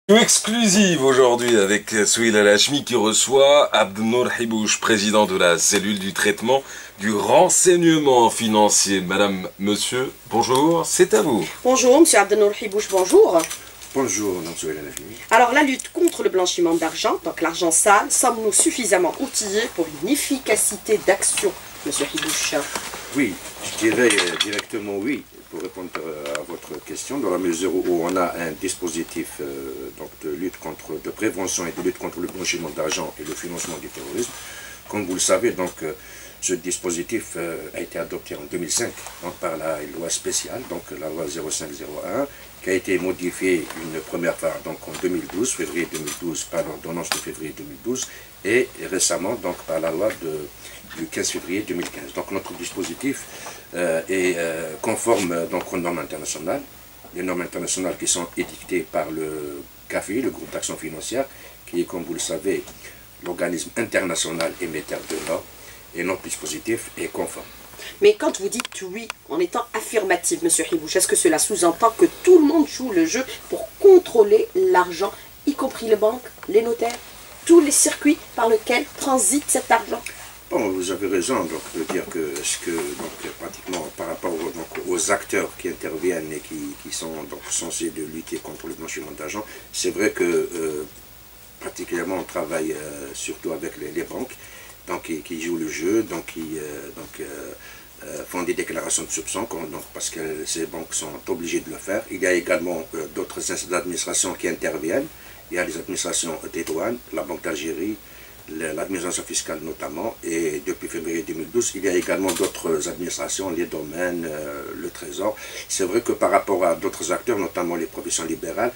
Exclusive aujourd'hui avec Souheil El Hachmi qui reçoit Abdenour Hibouch, président de la cellule du traitement du renseignement financier. Madame, monsieur, bonjour, c'est à vous. Bonjour, monsieur Abdenour Hibouch, bonjour. Bonjour, madame Souheil El Hachmi. Alors, la lutte contre le blanchiment d'argent, donc l'argent sale, sommes-nous suffisamment outillés pour une efficacité d'action, monsieur Hibouch? Oui, je dirais directement oui, pour répondre à votre question, dans la mesure où on a un dispositif donc de lutte contre, de prévention et de lutte contre le blanchiment d'argent et le financement du terrorisme. Comme vous le savez, donc, ce dispositif a été adopté en 2005 donc, par la loi spéciale, donc la loi 0501, qui a été modifiée une première fois donc, en 2012, février 2012, par l'ordonnance de février 2012, et récemment donc, par la loi du 15 février 2015. Donc notre dispositif est conforme donc, aux normes internationales, les normes internationales qui sont édictées par le GAFI, le groupe d'action financière, qui est, comme vous le savez, l'organisme international émetteur de normes, et notre dispositif est conforme. Mais quand vous dites oui, en étant affirmatif, monsieur Hibouch, est-ce que cela sous-entend que tout le monde joue le jeu pour contrôler l'argent, y compris les banques, les notaires, tous les circuits par lesquels transite cet argent? Bon, vous avez raison donc, de dire que, pratiquement par rapport aux acteurs qui interviennent et qui sont donc, censés de lutter contre le blanchiment d'argent, c'est vrai que particulièrement on travaille surtout avec les banques donc, qui jouent le jeu, donc, qui font des déclarations de soupçons parce que ces banques sont obligées de le faire. Il y a également d'autres administrations qui interviennent. Il y a les administrations des douanes, la Banque d'Algérie, l'administration fiscale notamment, et depuis février 2012, il y a également d'autres administrations, les domaines, le Trésor. C'est vrai que par rapport à d'autres acteurs, notamment les professions libérales,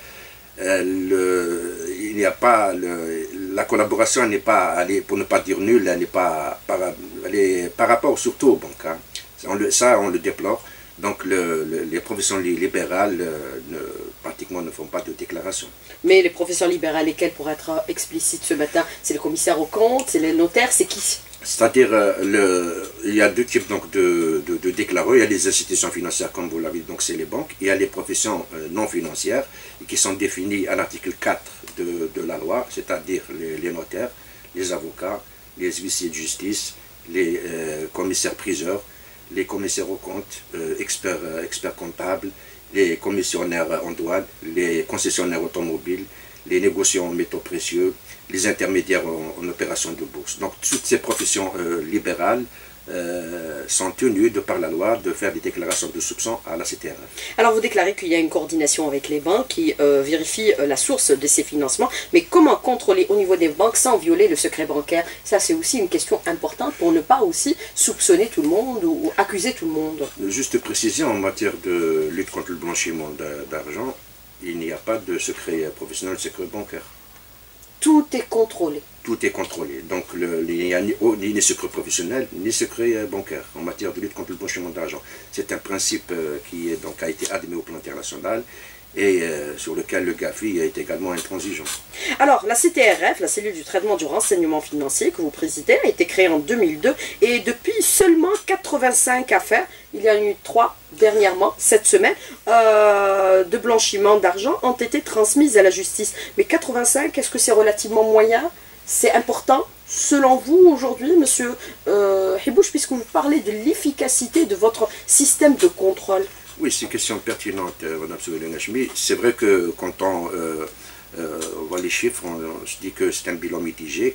il n'y a pas la collaboration n'est pas, pour ne pas dire nulle, elle n'est pas par rapport surtout aux banques. Hein. Ça, on le déplore. Donc les professions libérales pratiquement ne font pas de déclaration. Mais les professions libérales, lesquelles, pour être explicite ce matin, c'est le commissaire aux comptes, c'est les notaires, c'est qui? C'est-à-dire, il y a deux types donc, de déclarants. Il y a les institutions financières, comme vous l'avez dit, donc c'est les banques. Il y a les professions non financières, qui sont définies à l'article 4 de la loi, c'est-à-dire les notaires, les avocats, les huissiers de justice, les commissaires-priseurs, les commissaires aux comptes, experts comptables, les commissionnaires en douane, les concessionnaires automobiles, les négociants en métaux précieux, les intermédiaires en opérations de bourse. Donc toutes ces professions libérales sont tenues, de par la loi, de faire des déclarations de soupçons à la CTRF. Alors vous déclarez qu'il y a une coordination avec les banques qui vérifie la source de ces financements, mais comment contrôler au niveau des banques sans violer le secret bancaire? Ça c'est aussi une question importante pour ne pas aussi soupçonner tout le monde ou accuser tout le monde. Juste précision, en matière de lutte contre le blanchiment d'argent, il n'y a pas de secret professionnel, de secret bancaire. Tout est contrôlé. Tout est contrôlé. Donc il n'y a ni secret professionnel, ni secret bancaire en matière de lutte contre le blanchiment d'argent. C'est un principe qui a été admis au plan international et sur lequel le GAFI est également intransigeant. Alors, la CTRF, la cellule du traitement du renseignement financier que vous présidez, a été créée en 2002 et depuis seulement 85 affaires, il y en a eu 3 dernièrement, cette semaine, de blanchiment d'argent ont été transmises à la justice. Mais 85, est-ce que c'est relativement moyen? C'est important, selon vous, aujourd'hui, monsieur Hibouch, puisque vous parlez de l'efficacité de votre système de contrôle? Oui, c'est une question pertinente, madame Souheil El Hachmi. C'est vrai que quand on voit les chiffres, on se dit que c'est un bilan mitigé,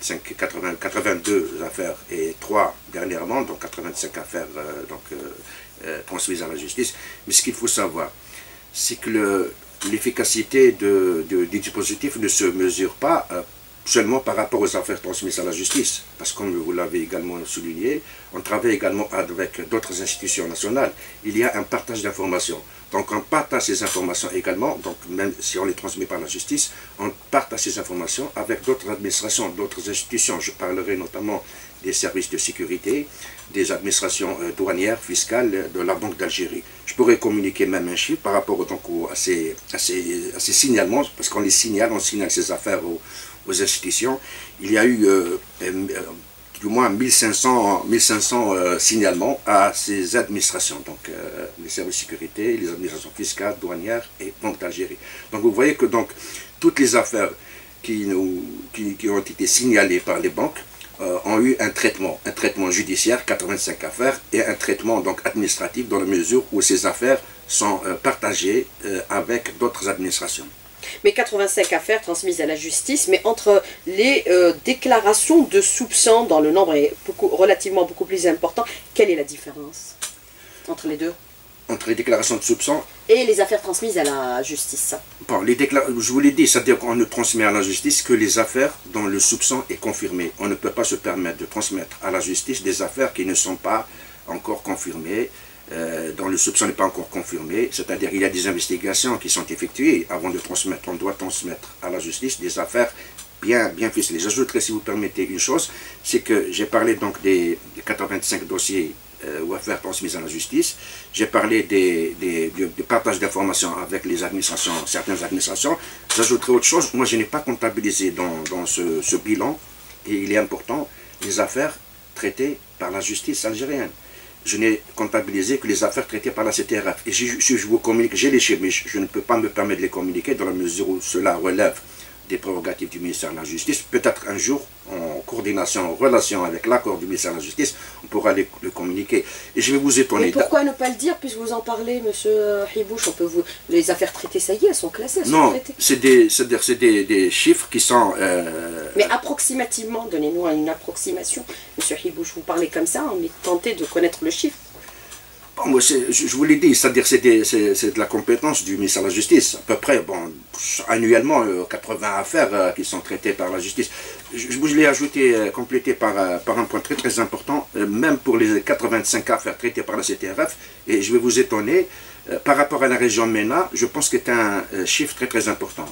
82 affaires et 3 dernièrement, donc 85 affaires transmises à la justice. Mais ce qu'il faut savoir, c'est que l'efficacité du dispositif ne se mesure pas seulement par rapport aux affaires transmises à la justice. Parce que comme vous l'avez également souligné, on travaille également avec d'autres institutions nationales. Il y a un partage d'informations. Donc on partage ces informations également, donc même si on les transmet par la justice, on partage ces informations avec d'autres administrations, d'autres institutions. Je parlerai notamment des services de sécurité, des administrations douanières, fiscales, de la Banque d'Algérie. Je pourrais communiquer même un chiffre par rapport à ces signalements, parce qu'on les signale, on signale ces affaires aux institutions. Il y a eu du moins 1500 signalements à ces administrations, donc les services de sécurité, les administrations fiscales, douanières et Banque d'Algérie. Donc vous voyez que donc, toutes les affaires qui ont été signalées par les banques ont eu un traitement judiciaire, 85 affaires, et un traitement donc administratif dans la mesure où ces affaires sont partagées avec d'autres administrations. Mais 85 affaires transmises à la justice, mais entre les déclarations de soupçons, dont le nombre est relativement beaucoup plus important, quelle est la différence entre les deux? Entre les déclarations de soupçons et les affaires transmises à la justice. Bon, je vous l'ai dit, c'est-à-dire qu'on ne transmet à la justice que les affaires dont le soupçon est confirmé. On ne peut pas se permettre de transmettre à la justice des affaires qui ne sont pas encore confirmées, dont le soupçon n'est pas encore confirmé, c'est-à-dire il y a des investigations qui sont effectuées avant de transmettre. On doit transmettre à la justice des affaires bien ficelées. J'ajouterai, si vous permettez, une chose, c'est que j'ai parlé donc des 85 dossiers ou affaires transmises à la justice. J'ai parlé du partage d'informations avec les administrations, certaines administrations. J'ajouterai autre chose, moi je n'ai pas comptabilisé dans ce bilan, et il est important, les affaires traitées par la justice algérienne. Je n'ai comptabilisé que les affaires traitées par la CTRF. Et si je vous communique, j'ai les chiffres, mais je ne peux pas me permettre de les communiquer dans la mesure où cela relève des prérogatives du ministère de la Justice. Peut-être un jour, en coordination, en relation avec l'accord du ministère de la Justice, on pourra le communiquer. Et je vais vous étonner. Mais pourquoi ne pas le dire, puisque vous en parlez, monsieur Hibouch? Les affaires traitées, ça y est, elles sont classées, elles sont traitées. Non, c'est des chiffres qui sont... Mais approximativement, donnez-nous une approximation. Monsieur Hibouch, vous parlez comme ça, on est tenté de connaître le chiffre. Bon, moi, je vous l'ai dit, c'est-à-dire c'est de la compétence du ministère de la Justice. À peu près, bon, annuellement, 80 affaires qui sont traitées par la justice. Je vous l'ai ajouté, complété par un point très important, même pour les 85 affaires traitées par la CTRF, et je vais vous étonner, par rapport à la région MENA, je pense que c'est un chiffre très important.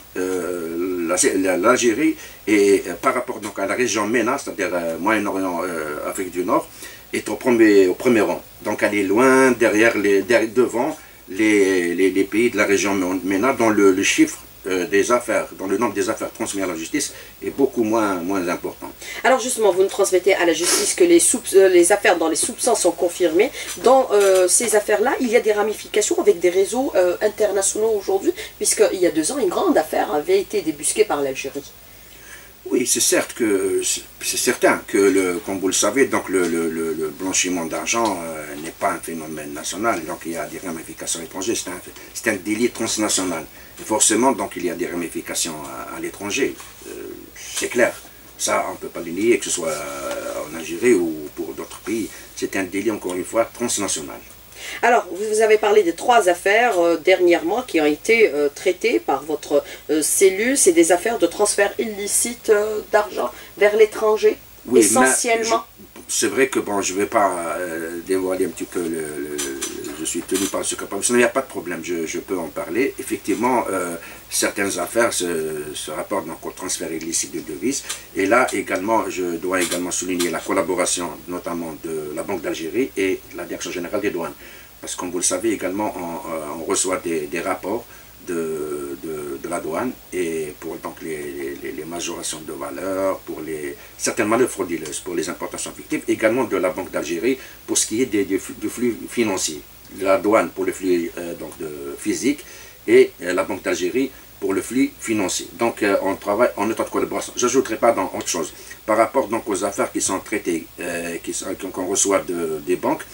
L'Algérie, et par rapport donc, à la région MENA, c'est-à-dire Moyen-Orient, Afrique du Nord, est au premier rang. Donc elle est loin devant les pays de la région MENA, dont le chiffre des affaires, dont le nombre des affaires transmises à la justice est beaucoup moins important. Alors justement, vous nous transmettez à la justice que les affaires dont les soupçons sont confirmés. Dans ces affaires-là, il y a des ramifications avec des réseaux internationaux aujourd'hui, puisqu'il y a 2 ans, une grande affaire avait été débusquée par l'Algérie. Oui, c'est certain que, comme vous le savez, donc le blanchiment d'argent n'est pas un phénomène national, donc il y a des ramifications étrangères, c'est un délit transnational. Et forcément, donc il y a des ramifications à l'étranger, c'est clair. Ça, on ne peut pas le nier, que ce soit en Algérie ou pour d'autres pays. C'est un délit, encore une fois, transnational. Alors, vous avez parlé des 3 affaires dernièrement qui ont été traitées par votre cellule. C'est des affaires de transfert illicite d'argent vers l'étranger, oui, essentiellement. C'est vrai que bon, je ne vais pas dévoiler un petit peu je suis tenu par ce cas professionnel, il n'y a pas de problème, je peux en parler. Effectivement, certaines affaires se rapportent donc au transfert illicite de devises. Et là, également, je dois également souligner la collaboration, notamment de la Banque d'Algérie et la Direction générale des douanes. Parce que, comme vous le savez également, on reçoit des rapports de la douane et pour donc les majorations de valeur, pour certaines manœuvres frauduleuses, pour les importations fictives, également de la Banque d'Algérie pour ce qui est du flux financier. La douane pour le flux physique et la Banque d'Algérie pour le flux financier. Donc on travaille en étroite collaboration. Je n'ajouterai pas dans autre chose. Par rapport donc aux affaires qui sont traitées, qu'on reçoit des banques,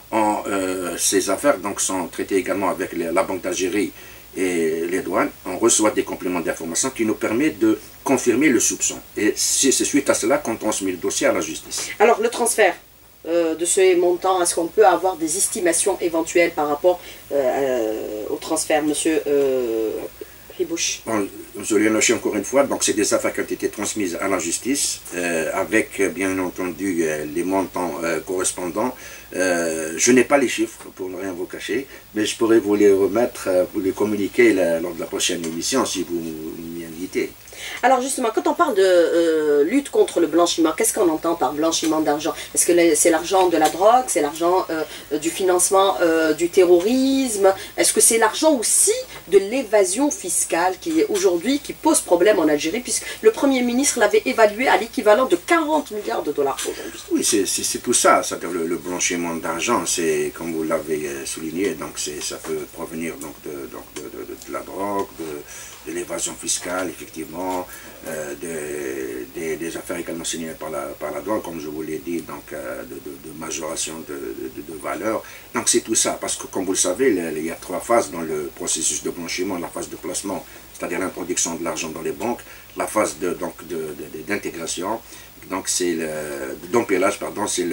ces affaires donc sont traitées également avec la Banque d'Algérie et les douanes. On reçoit des compléments d'information qui nous permettent de confirmer le soupçon. Et c'est suite à cela qu'on transmet le dossier à la justice. Alors le transfert de ces montants, est-ce qu'on peut avoir des estimations éventuelles par rapport au transfert, monsieur Hibouch? Bon, je l'ai noté encore une fois, donc c'est des affaires qui ont été transmises à la justice, avec bien entendu les montants correspondants. Je n'ai pas les chiffres pour ne rien vous cacher, mais je pourrais vous les remettre, vous les communiquer lors de la prochaine émission si vous m'y invitez. Alors justement, quand on parle de lutte contre le blanchiment, qu'est-ce qu'on entend par blanchiment d'argent? Est-ce que c'est l'argent de la drogue, c'est l'argent du financement du terrorisme? Est-ce que c'est l'argent aussi de l'évasion fiscale qui est aujourd'hui, qui pose problème en Algérie, puisque le Premier ministre l'avait évalué à l'équivalent de 40 milliards de dollars aujourd'hui? Oui, c'est tout ça, c'est-à-dire le blanchiment d'argent, c'est comme vous l'avez souligné, donc ça peut provenir donc de la drogue, de l'évasion fiscale, effectivement, des affaires également signées par la douane, comme je vous l'ai dit, donc de majoration de valeur. Donc c'est tout ça, parce que comme vous le savez, il y a 3 phases dans le processus de blanchiment: la phase de placement, c'est-à-dire l'introduction de l'argent dans les banques; la phase d'intégration, donc c'est le d'empilage, pardon, c'est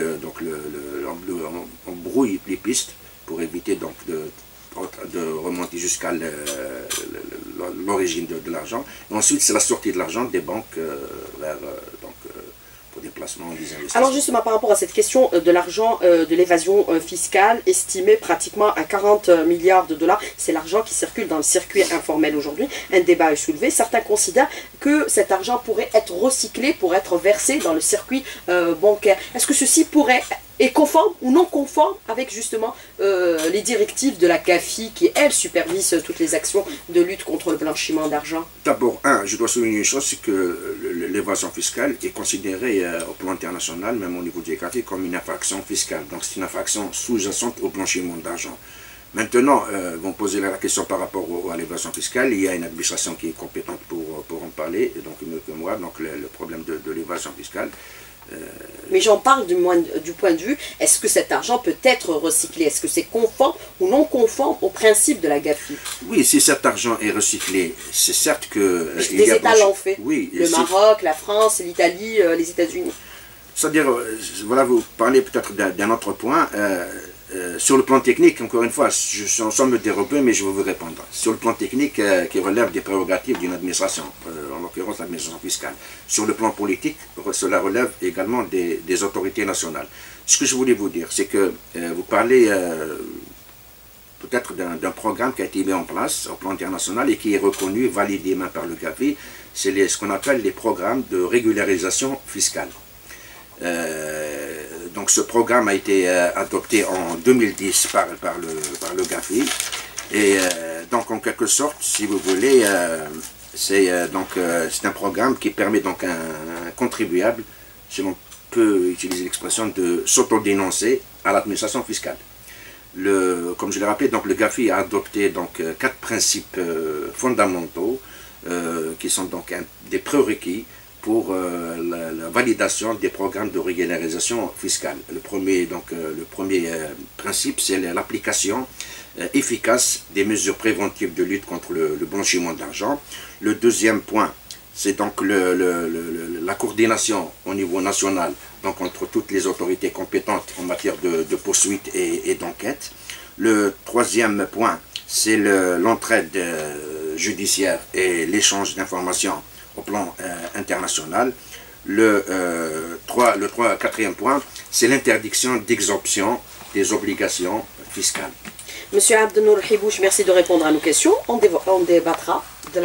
on brouille les pistes pour éviter donc de remonter jusqu'à l'origine de l'argent. Et ensuite, c'est la sortie de l'argent des banques vers pour des placements, des investissements. Alors justement, par rapport à cette question de l'argent de l'évasion fiscale, estimé pratiquement à 40 milliards de dollars, c'est l'argent qui circule dans le circuit informel aujourd'hui. Un débat est soulevé. Certains considèrent que cet argent pourrait être recyclé pour être versé dans le circuit bancaire. Est-ce que ceci est conforme ou non conforme avec justement les directives de la CAFI qui, elle, supervise toutes les actions de lutte contre le blanchiment d'argent? D'abord, je dois souligner une chose, c'est que l'évasion fiscale est considérée au plan international, même au niveau du CAFI, comme une infraction fiscale. Donc c'est une infraction sous-jacente au blanchiment d'argent. Maintenant, vous me posez la question par rapport à l'évasion fiscale. Il y a une administration qui est compétente pour en parler, et donc mieux que moi, donc le problème de l'évasion fiscale. Mais j'en parle du point de vue, est-ce que cet argent peut être recyclé? Est-ce que c'est conforme ou non conforme au principe de la GAFI? Oui, si cet argent est recyclé, c'est certes que... Des États l'ont fait. Oui, le Maroc, la France, l'Italie, les États-Unis. C'est-à-dire, voilà, vous parlez peut-être d'un autre point. Sur le plan technique, encore une fois, je suis en train de me dérober, mais je vais vous répondre. Sur le plan technique, qui relève des prérogatives d'une administration, en l'occurrence l'administration fiscale. Sur le plan politique, cela relève également des autorités nationales. Ce que je voulais vous dire, c'est que vous parlez peut-être d'un programme qui a été mis en place au plan international et qui est reconnu, validé même par le GAFI. C'est ce qu'on appelle les programmes de régularisation fiscale. Donc ce programme a été adopté en 2010 par le GAFI, et donc en quelque sorte, si vous voulez, c'est un programme qui permet donc à un contribuable, si l'on peut utiliser l'expression, de s'autodénoncer à l'administration fiscale. Comme je l'ai rappelé, donc le GAFI a adopté donc 4 principes fondamentaux qui sont donc des prérequis pour la validation des programmes de régularisation fiscale. Le premier principe, c'est l'application efficace des mesures préventives de lutte contre le blanchiment d'argent. Le deuxième point, c'est donc la coordination au niveau national, donc entre toutes les autorités compétentes en matière de poursuite et d'enquête. Le troisième point, c'est l'entraide judiciaire et l'échange d'informations au plan international. Le quatrième point, c'est l'interdiction d'exemption des obligations fiscales. Monsieur Abdenour Hibouch, merci de répondre à nos questions. On débattra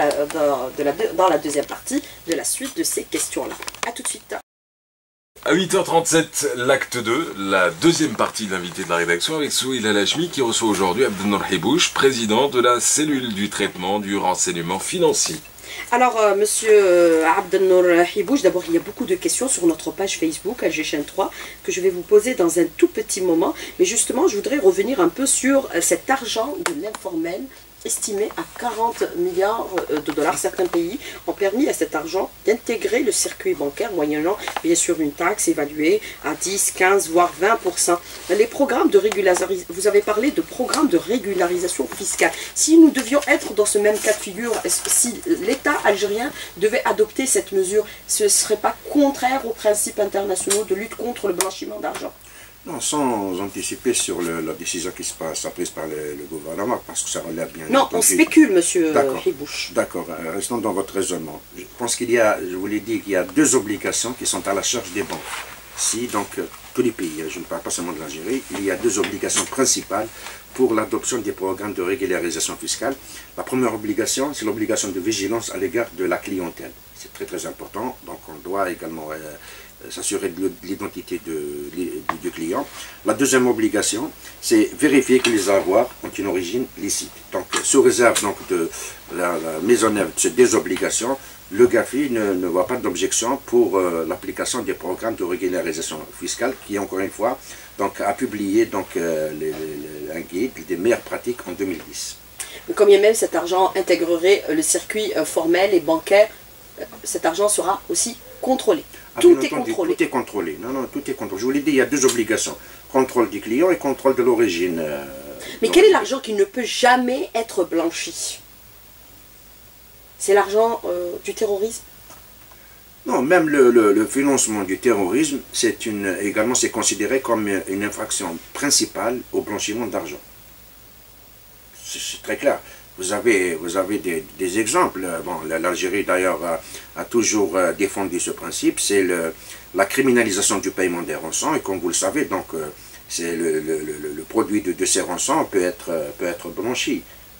dans la deuxième partie de la suite de ces questions-là. A tout de suite. À 8h37, l'acte 2, la deuxième partie de l'invité de la rédaction avec Souheil El-Hachmi qui reçoit aujourd'hui Abdenour Hibouch, président de la cellule du traitement du renseignement financier. Alors, monsieur Abdenour Hibouch, d'abord, il y a beaucoup de questions sur notre page Facebook, AlgerChaîne 3, que je vais vous poser dans un tout petit moment. Mais justement, je voudrais revenir un peu sur cet argent de l'informel, estimé à 40 milliards de dollars. Certains pays ont permis à cet argent d'intégrer le circuit bancaire, moyennant bien sûr une taxe évaluée à 10, 15, voire 20%. Les programmes de régularisation, vous avez parlé de programmes de régularisation fiscale. Si nous devions être dans ce même cas de figure, si l'État algérien devait adopter cette mesure, ce ne serait pas contraire aux principes internationaux de lutte contre le blanchiment d'argent? Non, sans anticiper sur la décision qui se passe prise par le gouvernement, parce que ça relève bien... Non, on spécule, monsieur Hibouch. D'accord, restons dans votre raisonnement. Je pense qu'il y a, je vous l'ai dit, qu'il y a 2 obligations qui sont à la charge des banques. Si donc tous les pays, je ne parle pas seulement de l'Algérie, il y a deux obligations principales pour l'adoption des programmes de régularisation fiscale. La première obligation, c'est l'obligation de vigilance à l'égard de la clientèle. C'est très très important, donc on doit également s'assurer de l'identité du client. La deuxième obligation, c'est vérifier que les avoirs ont une origine licite. Donc, sous réserve donc, de la mise en œuvre de ces deux obligations, le GAFI ne voit pas d'objection pour l'application des programmes de régularisation fiscale qui, encore une fois, donc, a publié donc, un guide des meilleures pratiques en 2010. Combien même cet argent intégrerait le circuit formel et bancaire, cet argent sera aussi contrôlé. Tout est contrôlé. Tout est contrôlé. Non, non, tout est contrôlé. Je vous l'ai dit, il y a deux obligations. Contrôle du client et contrôle de l'origine. Mais quel est l'argent qui ne peut jamais être blanchi? C'est l'argent du terrorisme? Non, même le financement du terrorisme, également c'est considéré comme une infraction principale au blanchiment d'argent. C'est très clair. Vous avez des exemples. Bon, l'Algérie d'ailleurs a toujours défendu ce principe. C'est la criminalisation du paiement des rançons. Et comme vous le savez, donc c'est le produit de ces rançons peut être blanchi.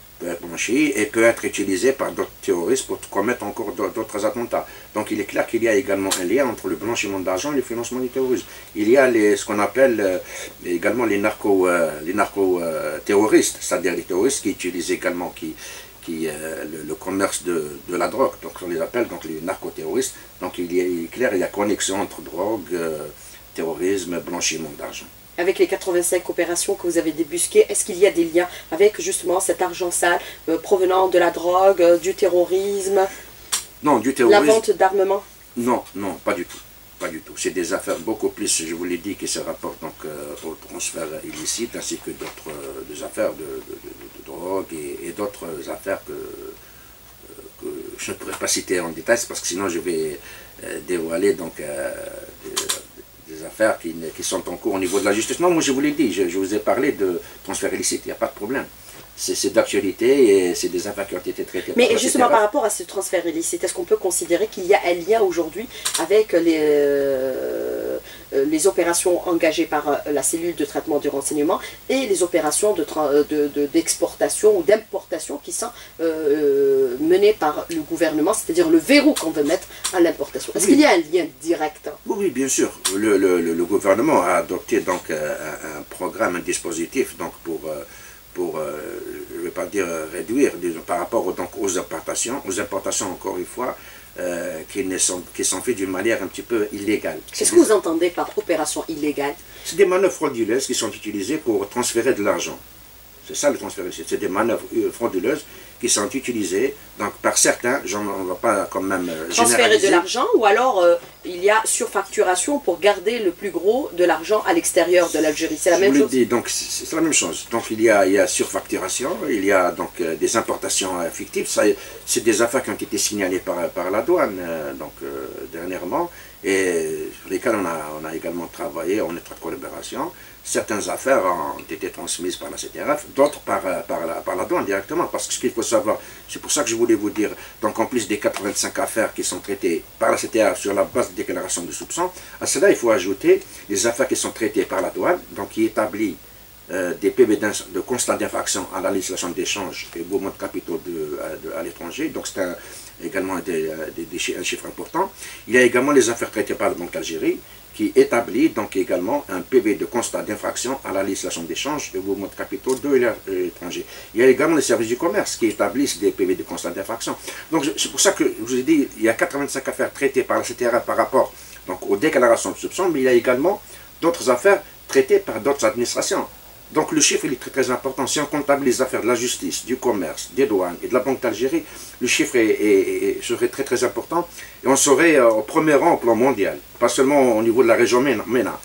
Et peut être utilisé par d'autres terroristes pour commettre encore d'autres attentats. Donc il est clair qu'il y a également un lien entre le blanchiment d'argent et le financement du terrorisme. Il y a ce qu'on appelle également les narco-terroristes, c'est-à-dire les terroristes qui utilisent également le commerce de la drogue. Donc on les appelle donc les narco-terroristes. Donc il est clair, il y a connexion entre drogue, terrorisme, blanchiment d'argent. Avec les 85 opérations que vous avez débusquées, est-ce qu'il y a des liens avec justement cet argent sale provenant de la drogue, du terrorisme, non, du terrorisme, la vente d'armement? Non, non, pas du tout. Pas du tout. C'est des affaires beaucoup plus, je vous l'ai dit, qui se rapportent donc, au transfert illicite, ainsi que des affaires de drogue et d'autres affaires que je ne pourrais pas citer en détail, parce que sinon je vais dévoiler donc, des affaires qui sont en cours au niveau de la justice. Non, moi je vous l'ai dit, je vous ai parlé de transfert illicite, il n'y a pas de problème. C'est d'actualité et c'est des affaires qui ont été traitées. Mais justement par rapport à ce transfert illicite, est-ce qu'on peut considérer qu'il y a un lien aujourd'hui avec les opérations engagées par la cellule de traitement du renseignement et les opérations d'exportation ou d'importation qui sont menées par le gouvernement, c'est-à-dire le verrou qu'on veut mettre à l'importation? Est-ce qu'il y a un lien direct? Oui, bien sûr. Le gouvernement a adopté donc un programme, un dispositif donc pour je ne vais pas dire réduire, par rapport donc, aux importations encore une fois, qui sont faites d'une manière un petit peu illégale. Qu'est-ce que vous entendez par opération illégale? C'est des manœuvres frauduleuses qui sont utilisées pour transférer de l'argent. C'est ça le transfert illicite, c'est des manœuvres frauduleuses qui sont utilisées donc, par certains, on ne va pas quand même transférer de l'argent, ou alors il y a surfacturation pour garder le plus gros de l'argent à l'extérieur de l'Algérie. C'est la même chose? Donc c'est la même chose. Donc il y a surfacturation, il y a donc des importations fictives. C'est des affaires qui ont été signalées par la douane dernièrement, et sur lesquelles on a également travaillé en étroite collaboration. Certaines affaires ont été transmises par la CTRF, d'autres par la douane directement. Parce que ce qu'il faut savoir, c'est pour ça que je voulais vous dire, donc en plus des 85 affaires qui sont traitées par la CTRF sur la base de déclaration de soupçons, à cela il faut ajouter les affaires qui sont traitées par la douane, donc qui établit des PV de constat d'infraction à la législation d'échange et mouvement de capitaux à l'étranger. Donc c'est également un chiffre important. Il y a également les affaires traitées par la Banque d'Algérie, qui établit donc également un PV de constat d'infraction à la législation d'échange et mouvement de capitaux de l'étranger. Il y a également les services du commerce qui établissent des PV de constat d'infraction. Donc c'est pour ça que je vous ai dit, il y a 85 affaires traitées par la CTRF par rapport donc, aux déclarations de soupçons, mais il y a également d'autres affaires traitées par d'autres administrations. Donc le chiffre il est très très important. Si on comptabilise les affaires de la justice, du commerce, des douanes et de la Banque d'Algérie, le chiffre serait très très important et on serait au premier rang au plan mondial, pas seulement au niveau de la région MENA.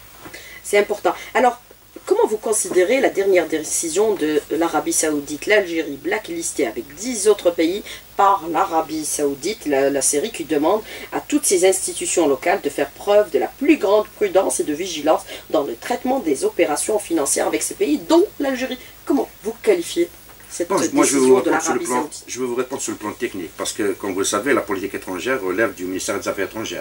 C'est important. Alors, comment vous considérez la dernière décision de l'Arabie Saoudite, l'Algérie blacklistée avec 10 autres pays par l'Arabie Saoudite, la série qui demande à toutes ces institutions locales de faire preuve de la plus grande prudence et de vigilance dans le traitement des opérations financières avec ces pays, dont l'Algérie? Comment vous qualifiez cette décision de l'Arabie Saoudite? Je vais vous répondre sur le plan technique, parce que, comme vous le savez, la politique étrangère relève du ministère des Affaires étrangères.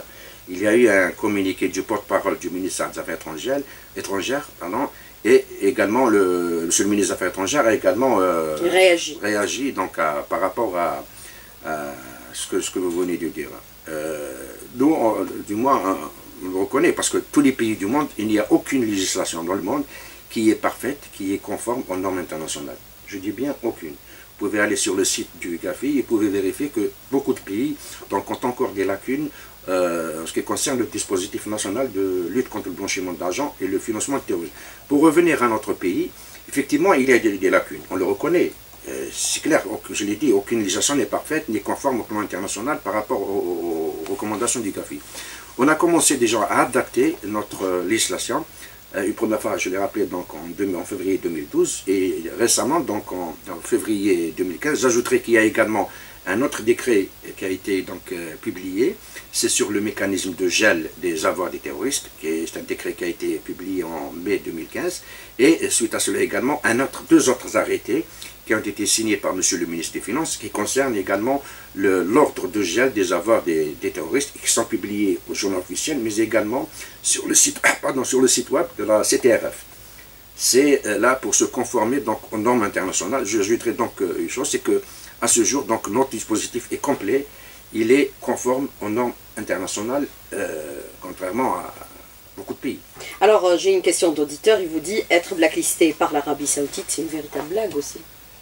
il y a eu un communiqué du porte-parole du ministère des Affaires étrangères, et également monsieur le ministre des Affaires étrangères a également réagi donc, par rapport à ce que vous venez de dire. Nous, du moins, on le reconnaît, parce que tous les pays du monde, il n'y a aucune législation dans le monde qui est parfaite, qui est conforme aux normes internationales. Je dis bien aucune. Vous pouvez aller sur le site du GAFI et vous pouvez vérifier que beaucoup de pays donc, ont encore des lacunes en ce qui concerne le dispositif national de lutte contre le blanchiment d'argent et le financement du terrorisme. Pour revenir à notre pays, effectivement, il y a des lacunes, on le reconnaît. C'est clair, je l'ai dit, aucune législation n'est parfaite ni conforme au plan international par rapport aux recommandations du GAFI. On a commencé déjà à adapter notre législation. Une première fois, je l'ai rappelé, donc, en février 2012, et récemment, donc, en février 2015, j'ajouterai qu'il y a également un autre décret qui a été donc, publié, c'est sur le mécanisme de gel des avoirs des terroristes, c'est un décret qui a été publié en mai 2015, et suite à cela également, deux autres arrêtés qui ont été signés par monsieur le ministre des Finances, qui concernent également l'ordre de gel des avoirs des terroristes, qui sont publiés au journal officiel, mais également sur le site, sur le site web de la CTRF. C'est là pour se conformer donc, aux normes internationales. J'ajouterai donc une chose, c'est que à ce jour, donc, notre dispositif est complet, il est conforme aux normes internationales, contrairement à beaucoup de pays. Alors, j'ai une question d'auditeur, il vous dit, être blacklisté par l'Arabie Saoudite, c'est une véritable blague aussi.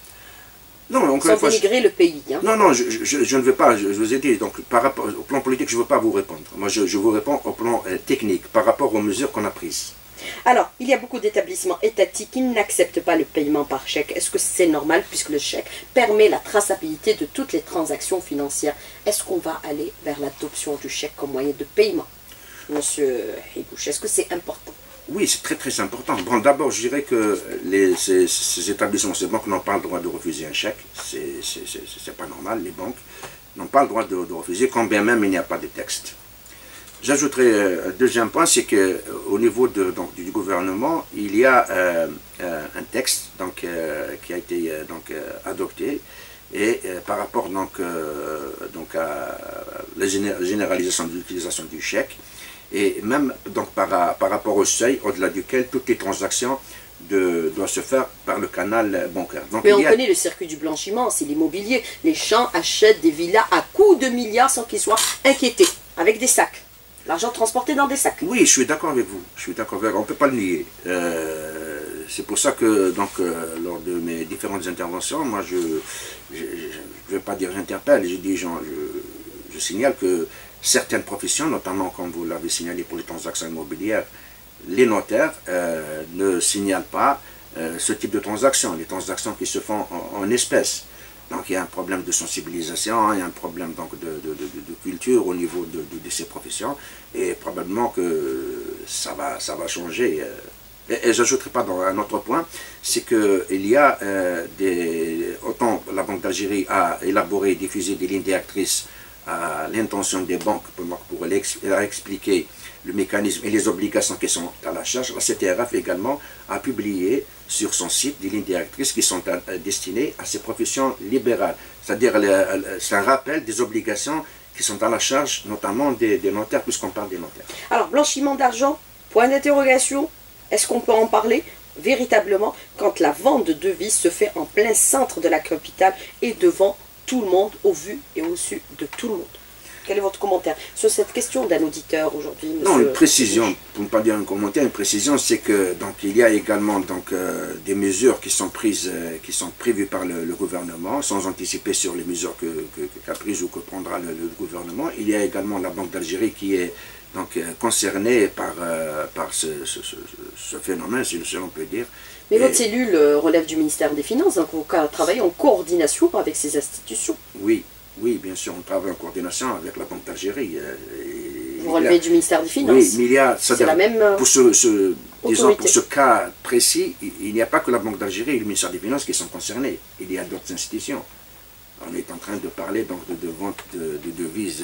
Non, sans dénigrer le pays. Hein. Non, non, je ne veux pas, je vous ai dit, donc par rapport au plan politique, je ne veux pas vous répondre. Moi, je vous réponds au plan technique, par rapport aux mesures qu'on a prises. Alors, il y a beaucoup d'établissements étatiques qui n'acceptent pas le paiement par chèque. Est-ce que c'est normal, puisque le chèque permet la traçabilité de toutes les transactions financières? Est-ce qu'on va aller vers l'adoption du chèque comme moyen de paiement, Monsieur Hibouch? Est-ce que c'est important? Oui, c'est très très important. Bon, d'abord, je dirais que ces établissements, ces banques n'ont pas le droit de refuser un chèque. C'est pas normal. Les banques n'ont pas le droit de refuser, quand bien même il n'y a pas de texte. J'ajouterai un deuxième point, c'est qu'au niveau du gouvernement, il y a un texte donc, qui a été adopté, et par rapport à la généralisation de l'utilisation du chèque, et même donc, par rapport au seuil au-delà duquel toutes les transactions doivent se faire par le canal bancaire. Donc, mais on connaît le circuit du blanchiment, c'est l'immobilier. Les gens achètent des villas à coups de milliards sans qu'ils soient inquiétés, avec des sacs. L'argent transporté dans des sacs. Oui, je suis d'accord avec vous. Je suis d'accord avec vous. On ne peut pas le nier. C'est pour ça que, lors de mes différentes interventions, moi, je ne vais pas dire j'interpelle, je signale que certaines professions, notamment comme vous l'avez signalé pour les transactions immobilières, les notaires ne signalent pas ce type de transactions, les transactions qui se font en espèces. Donc il y a un problème de sensibilisation, il y a un problème donc, de culture au niveau de ces professions, et probablement que ça va changer. Et j'ajouterai pas dans un autre point, c'est qu'il y a autant la Banque d'Algérie a élaboré et diffusé des lignes directrices à l'intention des banques pour leur expliquer le mécanisme et les obligations qui sont à la charge. La CTRF également a publié sur son site des lignes directrices qui sont destinées à ces professions libérales. C'est-à-dire, c'est un rappel des obligations qui sont à la charge, notamment des notaires, puisqu'on parle des notaires. Alors, blanchiment d'argent, point d'interrogation, est-ce qu'on peut en parler véritablement quand la vente de devises se fait en plein centre de la capitale et devant tout le monde, au vu et au su de tout le monde? Quel est votre commentaire sur cette question d'un auditeur aujourd'hui? Non, une précision, pour ne pas dire un commentaire, une précision, c'est que il y a également des mesures qui sont prises, qui sont prévues par le gouvernement, sans anticiper sur les mesures qu'a prises ou que prendra le gouvernement. Il y a également la Banque d'Algérie qui est concernée par ce phénomène, si l'on peut dire. Mais votre cellule relève du ministère des Finances, donc vous travaillez en coordination avec ces institutions. Oui. Oui, bien sûr, on travaille en coordination avec la Banque d'Algérie. Vous relevez du ministère des Finances. Oui, mais il y a... C'est la même pour pour ce cas précis, il n'y a pas que la Banque d'Algérie et le ministère des Finances qui sont concernés. Il y a d'autres institutions. On est en train de parler de vente de devises,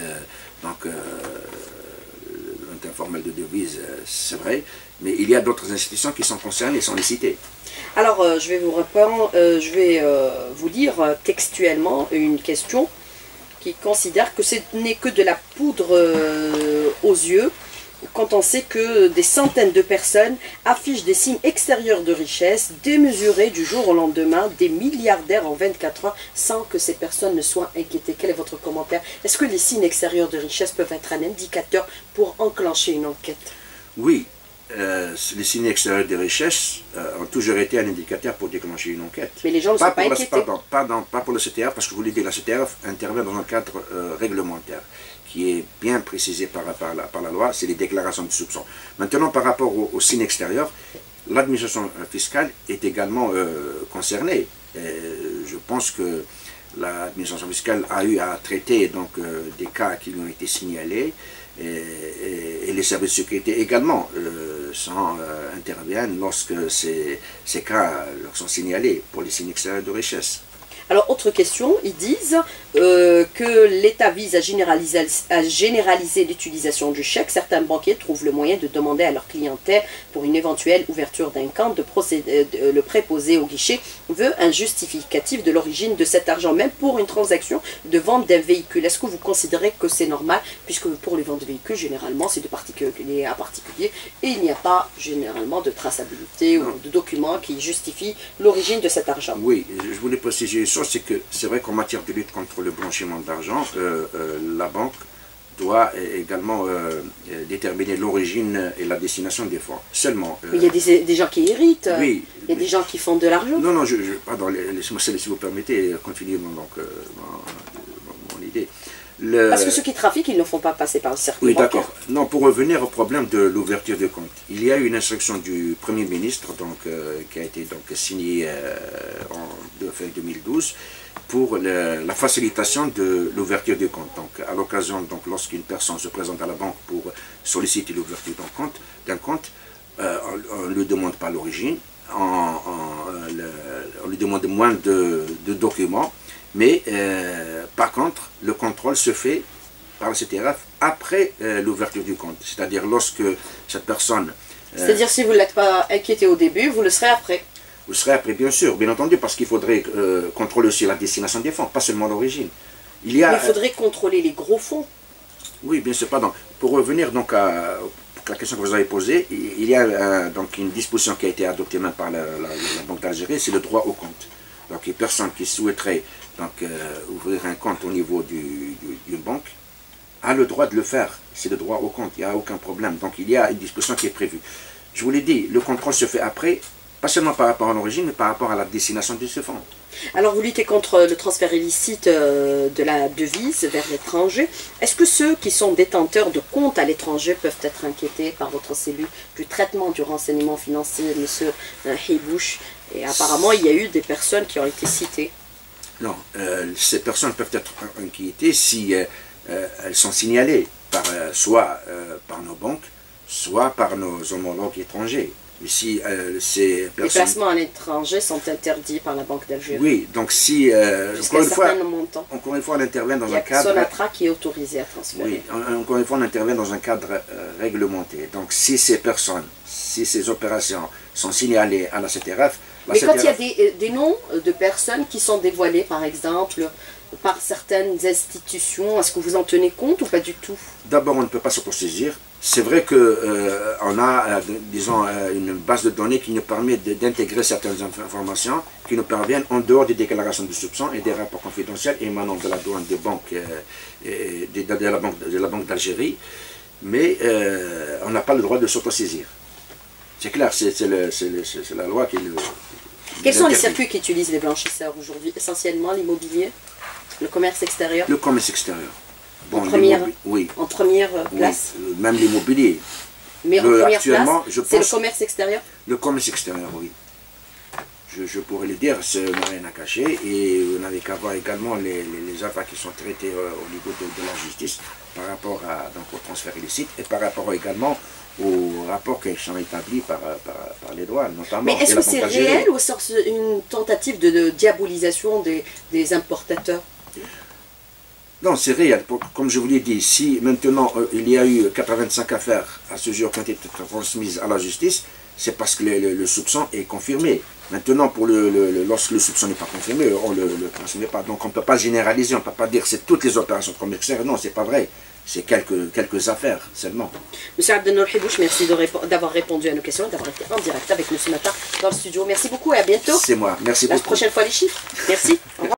informel de devises, c'est vrai, mais il y a d'autres institutions qui sont concernées, sans les citer. Alors, je vais vous répondre, je vais vous lire textuellement une question qui considère que ce n'est que de la poudre aux yeux quand on sait que des centaines de personnes affichent des signes extérieurs de richesse démesurés du jour au lendemain, des milliardaires en 24 heures, sans que ces personnes ne soient inquiétées? Quel est votre commentaire? Est-ce que les signes extérieurs de richesse peuvent être un indicateur pour enclencher une enquête? Oui, les signes extérieurs de richesse ont toujours été un indicateur pour déclencher une enquête. Mais les gens ne sont pas inquiétés. Pas pour le CTF, parce que vous l'avez dit, la CTF intervient dans un cadre réglementaire qui est bien précisé par la loi, c'est les déclarations de soupçons. Maintenant, par rapport aux signes extérieurs, l'administration fiscale est également concernée. Je pense que l'administration fiscale a eu à traiter donc, des cas qui lui ont été signalés, et les services de sécurité également interviennent lorsque ces cas leur sont signalés pour les signes extérieurs de richesse. Alors, autre question, ils disent que l'État vise à généraliser l'utilisation du chèque. Certains banquiers trouvent le moyen de demander à leur clientèle, pour une éventuelle ouverture d'un compte, le préposé au guichet veut un justificatif de l'origine de cet argent, même pour une transaction de vente d'un véhicule. Est-ce que vous considérez que c'est normal, puisque pour les ventes de véhicules, généralement, c'est de particulier à particulier, et il n'y a pas généralement de traçabilité ou de documents qui justifient l'origine de cet argent? Oui, je voulais préciser une chose, c'est que c'est vrai qu'en matière de lutte contre le blanchiment d'argent, la banque doit également déterminer l'origine et la destination des fonds. Seulement... il y a des gens qui héritent, oui, il y a des gens qui font de l'argent. Non, pardon, laissez-moi, si vous permettez, continuer mon idée. Parce que ceux qui trafiquent, ils ne font pas passer par le circuit. Oui, d'accord. Non, pour revenir au problème de l'ouverture de compte, il y a eu une instruction du Premier ministre donc, qui a été donc, signée en fin 2012 pour la facilitation de l'ouverture de compte. Donc, à l'occasion, lorsqu'une personne se présente à la banque pour solliciter l'ouverture d'un compte, on ne lui demande pas l'origine, on lui demande moins de documents. Mais par contre, le contrôle se fait par le CTRF après l'ouverture du compte. C'est-à-dire lorsque cette personne... C'est-à-dire si vous ne l'êtes pas inquiété au début, vous le serez après. Vous serez après, bien sûr, bien entendu, parce qu'il faudrait contrôler aussi la destination des fonds, pas seulement l'origine. Mais il faudrait contrôler les gros fonds. Oui, bien sûr, pardon. Pour revenir donc à la question que vous avez posée, il y a donc une disposition qui a été adoptée même par la Banque d'Algérie, c'est le droit au compte. Donc les personnes qui souhaiteraient ouvrir un compte au niveau d'une banque a le droit de le faire. C'est le droit au compte, il n'y a aucun problème. Donc il y a une disposition qui est prévue. Je vous l'ai dit, le contrôle se fait après, pas seulement par rapport à l'origine, mais par rapport à la destination de ce fonds. Alors vous luttez contre le transfert illicite de la devise vers l'étranger. Est-ce que ceux qui sont détenteurs de comptes à l'étranger peuvent être inquiétés par votre cellule du traitement du renseignement financier, M. Hibouch? Et apparemment, il y a eu des personnes qui ont été citées. Non, ces personnes peuvent être inquiétées si elles sont signalées soit par nos banques, soit par nos homologues étrangers. Mais si ces personnes... Les placements à l'étranger sont interdits par la Banque d'Algérie. Oui, donc si... Jusqu'à un certain montant. Encore une fois, on intervient dans un cadre... Il y a Sonatra qui est autorisé à transférer. Oui, encore une fois, on intervient dans un cadre réglementé. Donc si ces personnes, si ces opérations sont signalées à la CTRF... Mais quand il y a des noms de personnes qui sont dévoilés, par exemple, par certaines institutions, est-ce que vous en tenez compte ou pas du tout? D'abord, on ne peut pas s'autosaisir. C'est vrai qu'on a, disons, une base de données qui nous permet d'intégrer certaines informations qui nous parviennent en dehors des déclarations de soupçons et des rapports confidentiels émanant de la douane des banques, de la Banque d'Algérie. Mais on n'a pas le droit de s'autosaisir. C'est clair, c'est la loi qui le... Quels sont les circuits qu'utilisent les blanchisseurs aujourd'hui? Essentiellement l'immobilier, le commerce extérieur? Le commerce extérieur. Bon, oui. En première place? Oui, même l'immobilier. Mais en première place, c'est le commerce extérieur? Le commerce extérieur, oui. Je pourrais le dire, ça n'a rien à cacher. Et vous n'avez qu'à voir également les affaires qui sont traitées au niveau de la justice par rapport au transfert illicite et par rapport également aux rapports qui sont établis par les douanes, notamment. Mais est-ce que c'est réel ou c'est une tentative de diabolisation des importateurs? Non, c'est réel. Comme je vous l'ai dit, si maintenant il y a eu 85 affaires à ce jour qui ont été transmises à la justice, c'est parce que le soupçon est confirmé. Maintenant, lorsque le soupçon n'est pas confirmé, on ne le transmet pas. Donc on ne peut pas généraliser, on ne peut pas dire que c'est toutes les opérations commerciales. Non, c'est pas vrai. C'est quelques affaires seulement. Monsieur Abdenour Hibouch, merci d'avoir répondu à nos questions et d'avoir été en direct avec nous ce matin dans le studio. Merci beaucoup et à bientôt. C'est moi. Merci beaucoup. La prochaine fois, les chiffres. Merci. Au revoir.